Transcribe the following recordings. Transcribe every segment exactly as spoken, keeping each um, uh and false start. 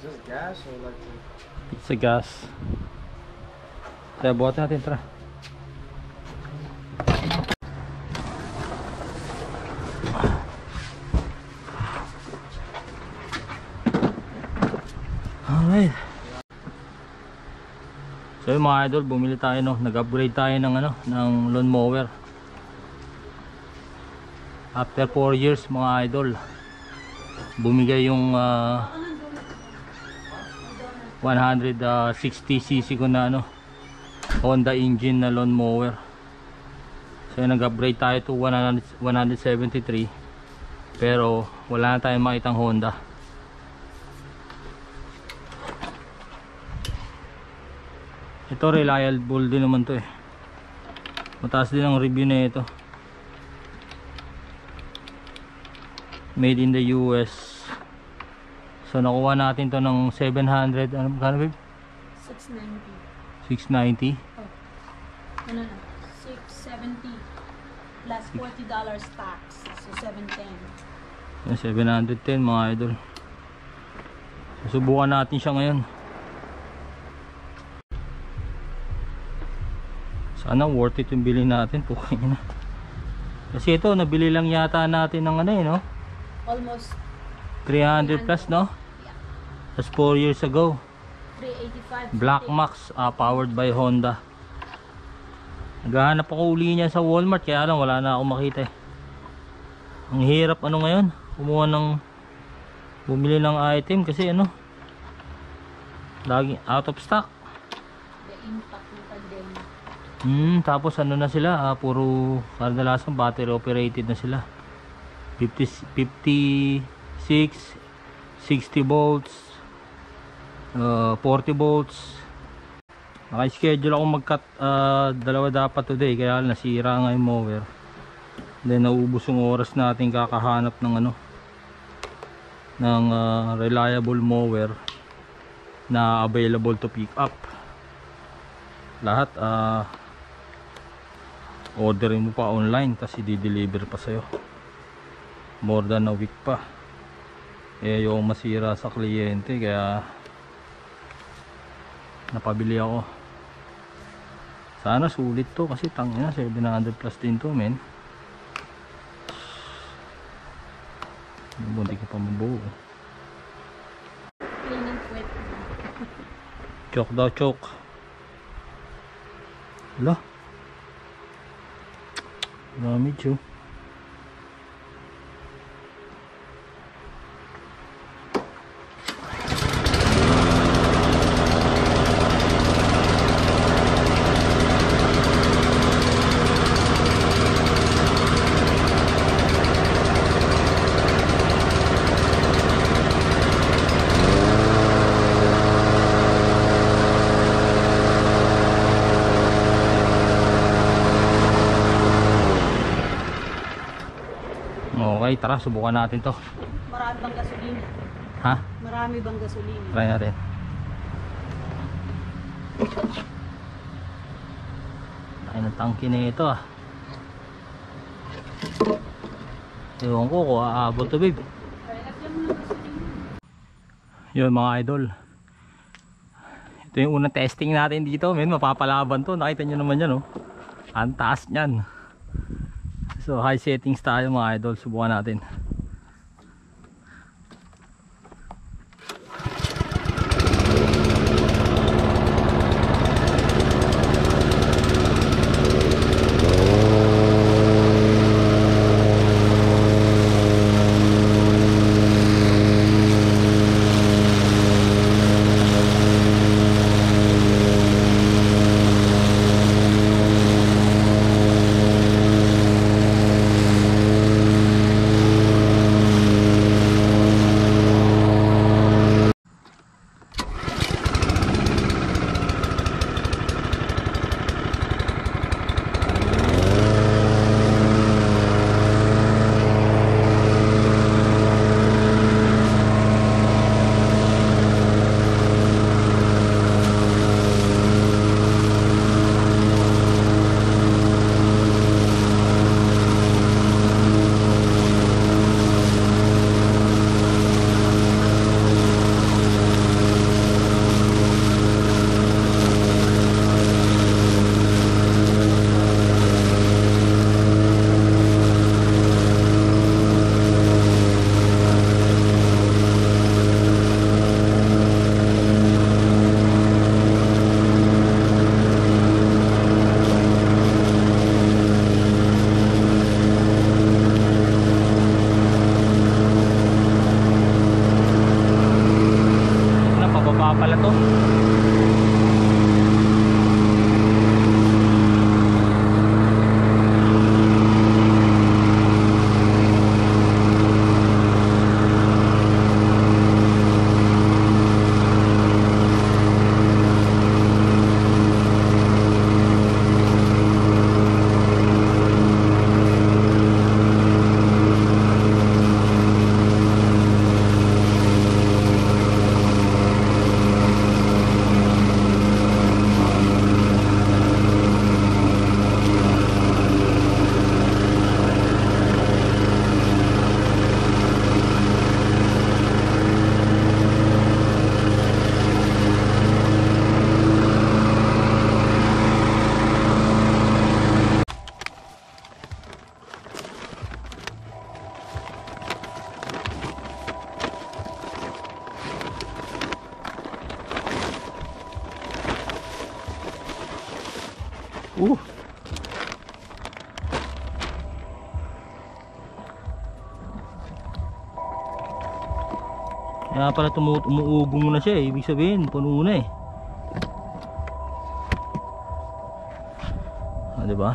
Is this gas or electric? It's a gas. Kaya buhat natin, tara. Alright. So yung mga idol, bumili tayo, no, nag-upgrade tayo ng ano, ng lawn mower. After four years mga idol, bumigay yung uh, one sixty c c ko na ano, Honda engine na lawn mower. So nag-upgrade tayo to one seventy-three, pero wala na tayong makitang Honda. Ito reliable din naman to eh. Mataas din ang review na ito. Made in the U S. So nakuha natin to ng seven hundred, ano ba, babe? six ninety. six ninety? Oh. Ano na? six seventy plus forty dollars tax. So seven ten. Yan, seven ten mga idol. Susubukan natin siya ngayon. Sana worth it yung bilhin natin. Puking na. Kasi ito, nabili lang yata natin ng ano eh, no? Almost three hundred plus, no? Yeah. That's four years ago. three eighty-five. Black Max, uh, powered by Honda. Naghahanap ako uli niya sa Walmart, kaya lang wala na ako makita eh. Ang hirap ano ngayon, kumuha ng bumili ng item kasi ano, lagi out of stock. The impact ng pandemic. Hmm, tapos ano na sila, ah, puro kadalasan battery operated na sila. fifty, fifty-six, sixty volts, uh, forty volts. Naka-schedule ako mag-cut, uh, dalawa dapat today, kaya nasira nga yung mower. Then naubos yung oras natin kakahanap ng ano, ng uh, reliable mower na available to pick up. Lahat uh, orderin mo pa online, tapos i-deliver pa sa'yo. More than a week pa. Eh yung masira sa kliyente, kaya napabili ako. Sana sulit to kasi tangina seven hundred plus din to, men. Hindi ka pa mabuo. Clean and wet. Choke daw, choke. Wala. Damage oh. Okay, tara, subukan natin to. Marami bang gasolina? Ha? Marami bang gasolina? Try natin. Tayo ng tangke na ito ah. Ewan ko kung aabot to, babe. Yun mga idol, ito yung unang testing natin dito, men. Mapapalaban to, nakita nyo naman yan oh. Ang taas nyan. So high settings tayo mga idol, subukan natin. baba pala to. Uh. Kaya pala tumu umuugong na siya eh. Ibig sabihin, puno na eh. Ah, diba?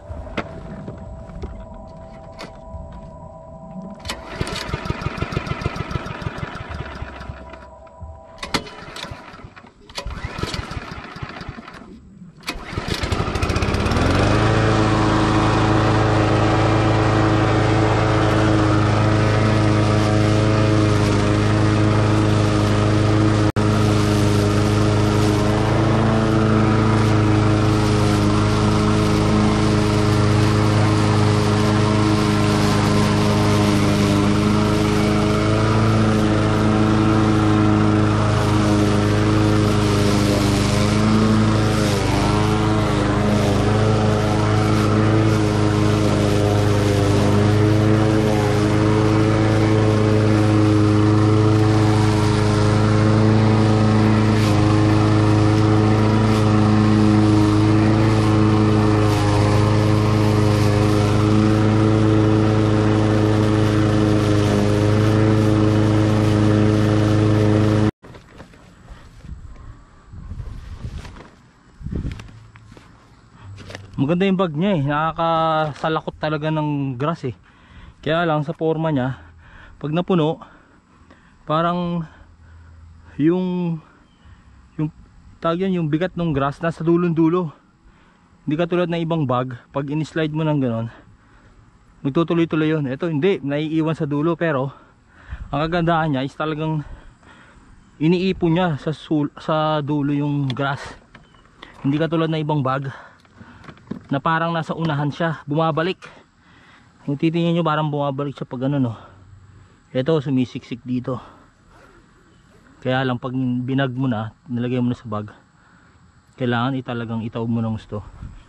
Maganda yung bag niya eh, nakakasalakot talaga ng grass eh. Kaya lang sa forma niya, pag napuno, parang yung yung tawag yan, yung bigat ng grass nasa dulong dulo. Hindi katulad ng ibang bag, pag in-slide mo ng ganon, magtutuloy-tuloy yun. Ito hindi, naiiwan sa dulo, pero ang kagandahan niya is talagang iniipon niya sa, sul sa dulo yung grass. Hindi katulad ng ibang bag na parang nasa unahan siya, bumabalik. Kung titingnan nyo, parang bumabalik siya pag ano no. Ito sumisiksik dito. Kaya lang pag binag mo na, nilagay mo na sa bag, kailangan italagang itaob mo ng gusto.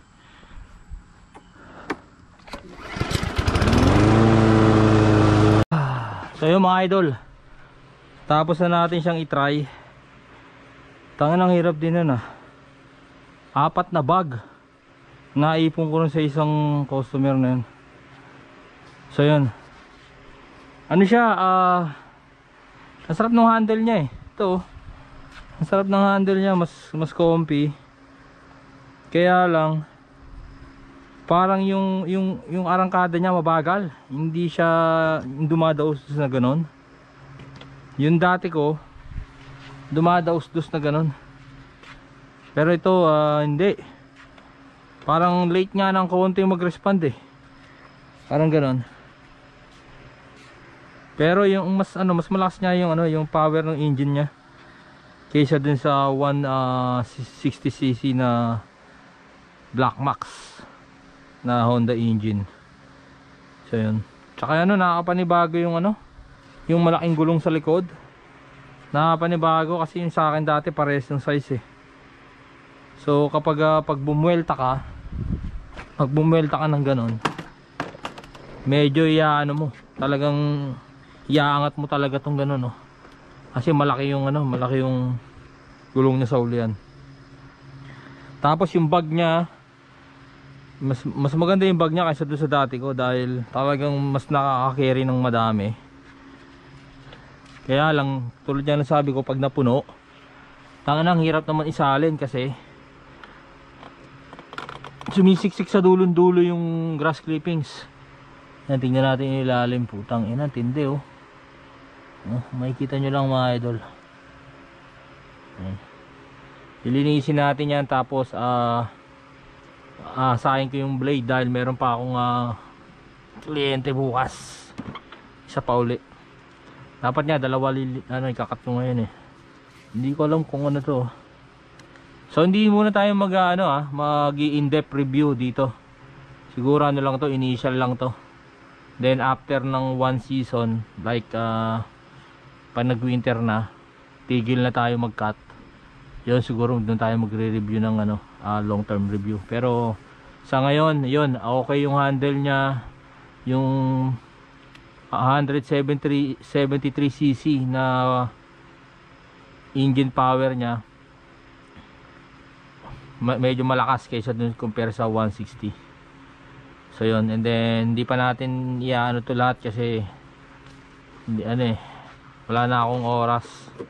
So yun mga idol, tapos na natin siyang itry. Tangan ang hirap din nun ah. Apat na bag naipon ko rin sa isang customer na yun. So yun, ano siya, ah uh, ang sarap ng handle niya eh. Ito, ang sarap ng handle niya, mas mas comfy. Kaya lang parang yung yung yung arangkada niya mabagal, hindi siya dumadaos na ganon. Yung dati ko dumadaos-dos na ganon, pero ito uh, hindi. Parang late nga ng konti mag-respond eh. Parang ganon. Pero yung mas ano, mas malakas niya yung ano, yung power ng engine niya kaysa dun sa one sixty c c na Black Max na Honda engine. So yun. Tsaka ano, nakakapanibago yung ano, yung malaking gulong sa likod. Nakakapanibago kasi yung sa akin dati pares yung size eh. So kapag uh, pag bumuelta ka, pag bumuelta ka ng ganon, medyo iaano mo, talagang iaangat mo talaga tong ganon no. Kasi malaki yung ano, malaki yung gulong niya sa ulian. Tapos yung bag niya, mas mas maganda yung bag niya kaysa doon sa dati ko dahil talagang mas nakaka-carry ng madami. Kaya lang tulad yan na sabi ko, pag napuno, Tanga nang hirap naman isalin kasi sumisiksik sa dulon-dulo yung grass clippings. Yan, tingnan natin yung ilalim. Putang ina, tindi oh. Oh, makikita nyo lang mga idol. Ayan. Ilinisin natin yan, tapos ah uh, uh, sahin ko yung blade dahil meron pa akong uh, kliyente bukas. Isa pa uli. Dapat nga dalawa lili, ano, ikakat ko ngayon eh. Hindi ko alam kung ano to. So hindi muna tayo mag ano ah, mag in-depth review dito. Siguro ano lang to, initial lang to. Then after ng one season, like uh, pag nag-winter na, tigil na tayo mag-cut. Yun, siguro doon tayo magre-review ng ano, uh, long term review. Pero sa ngayon, yun, okay yung handle niya, yung one seventy-three cc na engine power niya, medyo malakas kaysa dun compare sa one sixty. So yun, and then hindi pa natin iaano to lahat kasi hindi ano eh, wala na akong oras.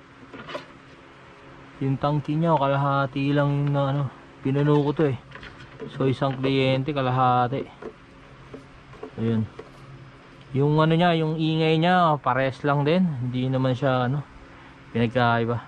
Yung tangki niya kalahati lang yung na, ano, pinuno ko to eh. So isang kliyente kalahati. So yun, yung ano niya, yung ingay niya pares lang din, hindi naman siya ano pinagkaiba.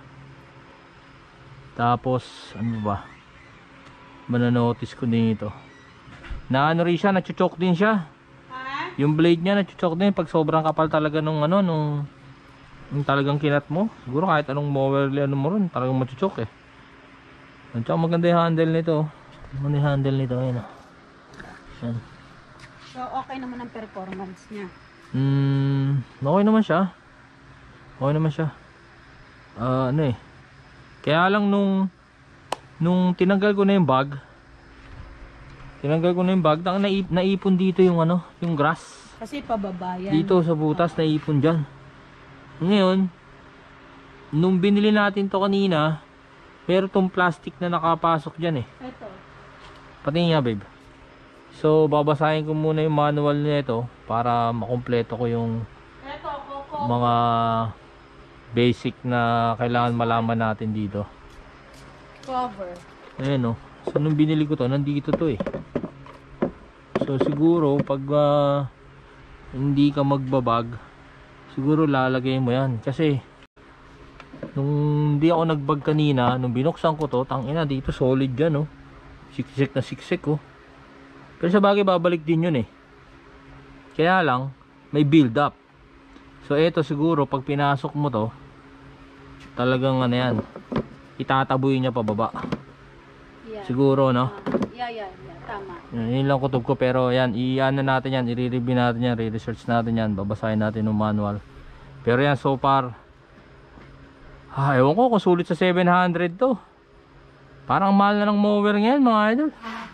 Tapos ano ba mananotice ko dito na ano rin siya, nachuchok din siya. Ha? Yung blade niya nachuchok din pag sobrang kapal talaga nung ano, nung, nung talagang kinat mo. Siguro kahit anong mower ano mo rin, talagang machuchok eh. At saka maganda yung handle nito. Maganda yung handle nito, ayun oh. Yan. So, okay naman ang performance niya. Hmm, okay naman siya. Okay naman siya. Ah, uh, ano eh. Kaya lang nung nung tinanggal ko na yung bag, tinanggal ko na yung bag, tang naip, naipon dito yung ano, yung grass. Kasi pababa yan. Dito sa butas naipon diyan. Ngayon, nung binili natin to kanina, pero tong plastic na nakapasok diyan eh. Ito. Pati nga babe. So babasahin ko muna yung manual nito para makumpleto ko yung Ito, Coco. mga basic na kailangan malaman natin dito. Cover. Ayan o. So nung binili ko to, nandito to eh. So siguro pag uh, hindi ka magbabag, siguro lalagay mo yan. Kasi nung hindi ako nagbag kanina, nung binuksan ko to, tangina dito solid yan oh. Siksik na siksik oh. Pero sa bagay babalik din yun eh. Kaya lang may build up. So eto siguro pag pinasok mo to, talagang ano yan, itataboy niya pababa. Yeah. Siguro no? Uh, yeah, yeah, yeah. Tama. Yan, yun lang kutob ko, pero yan, i-ano natin yan, i-review natin yan, i-research natin yan, babasahin natin ng manual. Pero yan, so far, ah, ewan ko kung sulit sa seven hundred to. Parang mahal na ng mower ngayon mga idol.